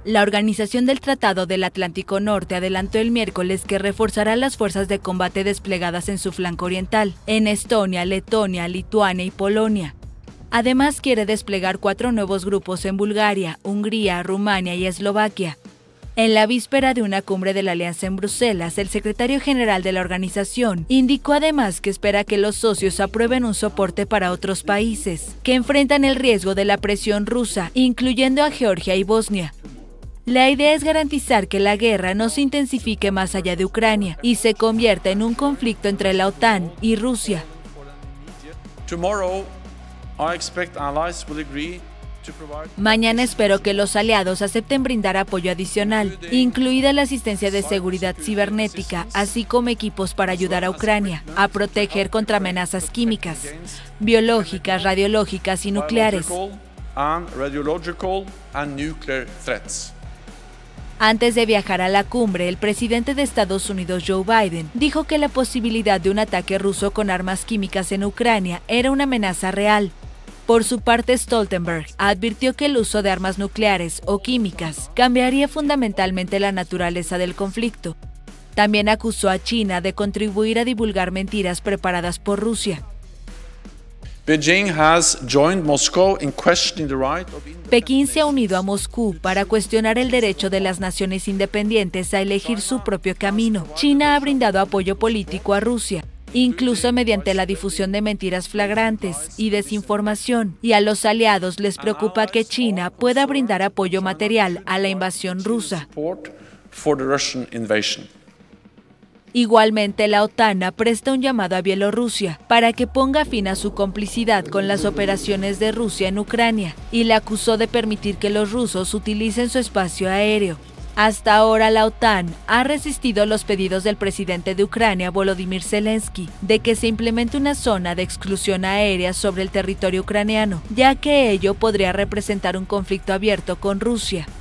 La Organización del Tratado del Atlántico Norte adelantó el miércoles que reforzará las fuerzas de combate desplegadas en su flanco oriental, en Estonia, Letonia, Lituania y Polonia. Además, quiere desplegar 4 nuevos grupos en Bulgaria, Hungría, Rumania y Eslovaquia. En la víspera de una cumbre de la Alianza en Bruselas, el secretario general de la organización indicó además que espera que los socios aprueben un soporte para otros países que enfrentan el riesgo de la presión rusa, incluyendo a Georgia y Bosnia. La idea es garantizar que la guerra no se intensifique más allá de Ucrania y se convierta en un conflicto entre la OTAN y Rusia. Mañana espero que los aliados acepten brindar apoyo adicional, incluida la asistencia de seguridad cibernética, así como equipos para ayudar a Ucrania a proteger contra amenazas químicas, biológicas, radiológicas y nucleares. Antes de viajar a la cumbre, el presidente de Estados Unidos, Joe Biden, dijo que la posibilidad de un ataque ruso con armas químicas en Ucrania era una amenaza real. Por su parte, Stoltenberg advirtió que el uso de armas nucleares o químicas cambiaría fundamentalmente la naturaleza del conflicto. También acusó a China de contribuir a divulgar mentiras preparadas por Rusia. Pekín se ha unido a Moscú para cuestionar el derecho de las naciones independientes a elegir su propio camino. China ha brindado apoyo político a Rusia, incluso mediante la difusión de mentiras flagrantes y desinformación, y a los aliados les preocupa que China pueda brindar apoyo material a la invasión rusa. Igualmente, la OTAN presta un llamado a Bielorrusia para que ponga fin a su complicidad con las operaciones de Rusia en Ucrania y la acusó de permitir que los rusos utilicen su espacio aéreo. Hasta ahora, la OTAN ha resistido los pedidos del presidente de Ucrania, Volodymyr Zelensky, de que se implemente una zona de exclusión aérea sobre el territorio ucraniano, ya que ello podría representar un conflicto abierto con Rusia.